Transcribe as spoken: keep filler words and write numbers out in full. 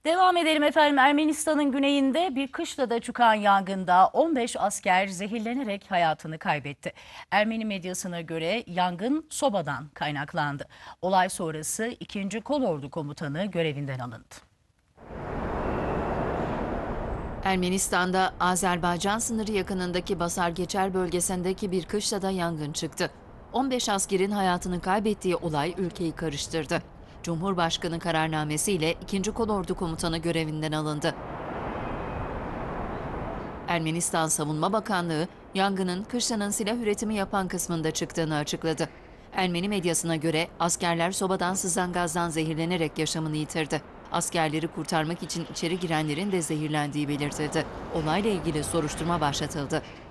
Devam edelim efendim. Ermenistan'ın güneyinde bir kışlada çıkan yangında on beş asker zehirlenerek hayatını kaybetti. Ermeni medyasına göre yangın sobadan kaynaklandı. Olay sonrası ikinci Kolordu Komutanı görevinden alındı. Ermenistan'da Azerbaycan sınırı yakınındaki Basargeçer bölgesindeki bir kışlada yangın çıktı. on beş askerin hayatını kaybettiği olay ülkeyi karıştırdı. Cumhurbaşkanı kararnamesiyle ikinci Kolordu Komutanı görevinden alındı. Ermenistan Savunma Bakanlığı, yangının kışlanın silah üretimi yapan kısmında çıktığını açıkladı. Ermeni medyasına göre askerler sobadan sızan gazdan zehirlenerek yaşamını yitirdi. Askerleri kurtarmak için içeri girenlerin de zehirlendiği belirtildi. Olayla ilgili soruşturma başlatıldı.